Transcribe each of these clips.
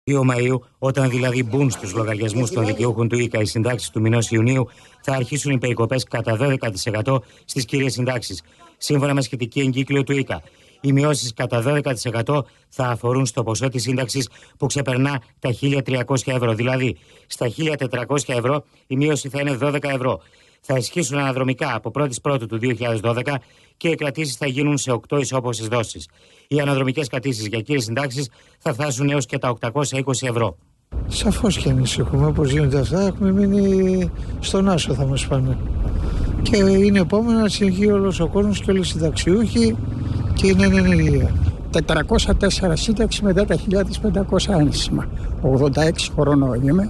2 Μαΐου, όταν δηλαδή μπουν στους λογαριασμούς των δικαιούχων του ΙΚΑ οι συντάξεις του μηνός Ιουνίου, θα αρχίσουν οι περικοπές κατά 12% στις κύριες συντάξεις, σύμφωνα με σχετική εγκύκλιο του ΙΚΑ. Οι μειώσεις κατά 12% θα αφορούν στο ποσό της σύνταξης που ξεπερνά τα 1.300 ευρώ. Δηλαδή, στα 1.400 ευρώ η μείωση θα είναι 12 ευρώ. Θα ισχύσουν αναδρομικά από 1η Πρώτου του 2012 και οι κρατήσεις θα γίνουν σε 8 ισόποσες δόσεις. Οι αναδρομικές κρατήσεις για κύριες συντάξεις θα φτάσουν έως και τα 820 ευρώ. Σαφώς και ανησυχούμε. Όπως γίνονται αυτά, έχουμε μείνει στον άσο, θα μας πάνε. Και είναι επόμενο να συνεχίσει όλος ο κόσμος και όλοι οι συνταξιούχοι και είναι ενεργεία. 404 σύνταξη με 10.500 ένσημα. 86 χρονών είμαι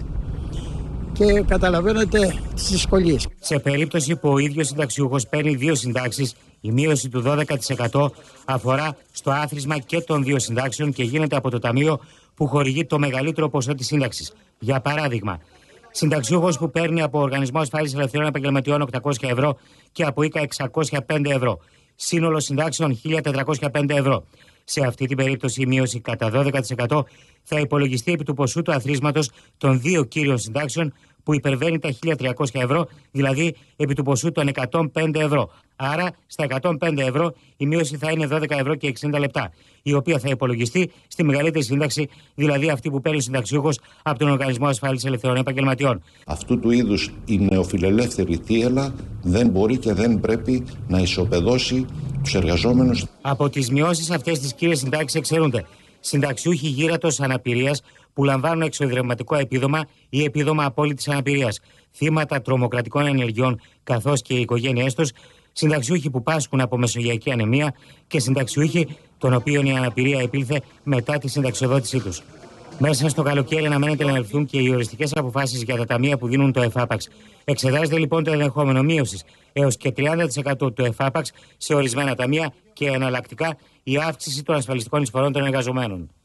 και καταλαβαίνετε τις δυσκολίες. Σε περίπτωση που ο ίδιος συνταξιούχος παίρνει 2 συντάξεις, η μείωση του 12% αφορά στο άθροισμα και των 2 συντάξεων και γίνεται από το ταμείο που χορηγεί το μεγαλύτερο ποσό της σύνταξης. Για παράδειγμα, συνταξιούχος που παίρνει από Οργανισμό Ασφάλισης Ελευθεριών Επαγγελματιών 800 ευρώ και από ΙΚΑ 605 ευρώ. Σύνολο συντάξεων 1.405 ευρώ. Σε αυτή την περίπτωση η μείωση κατά 12% θα υπολογιστεί επί του ποσού του αθροίσματος των 2 κύριων συντάξεων που υπερβαίνει τα 1.300 ευρώ, δηλαδή επί του ποσού των 105 ευρώ. Άρα στα 105 ευρώ η μείωση θα είναι 12 ευρώ και 60 λεπτά, η οποία θα υπολογιστεί στη μεγαλύτερη σύνταξη, δηλαδή αυτή που παίρνει ο συνταξιούχος από τον Οργανισμό Ασφάλισης Ελευθεριών Επαγγελματιών. Αυτού του είδους η νεοφιλελεύθερη θύελλα δεν μπορεί και δεν πρέπει να ισοπεδώσει τους εργαζόμενους. Από τις μειώσεις αυτές τις κύριες συντάξεις εξαιρούνται συνταξιούχοι γύρατος αναπηρίας που λαμβάνουν εξωδρευματικό επίδομα ή επίδομα απόλυτης αναπηρίας, θύματα τρομοκρατικών ενεργειών καθώς και οι οικογένειές τους, συνταξιούχοι που πάσχουν από μεσογειακή ανεμία και συνταξιούχοι των οποίων η αναπηρία επήλθε μετά τη συνταξιοδότησή τους. Μέσα στο καλοκαίρι αναμένεται να ληφθούν και οι οριστικές αποφάσεις για τα ταμεία που δίνουν το ΕΦΑΠΑΞ. Εξετάζεται λοιπόν το ενδεχόμενο μείωσης έως και 30% του ΕΦΑΠΑΞ σε ορισμένα ταμεία και εναλλακτικά η αύξηση των ασφαλιστικών εισφορών των εργαζομένων.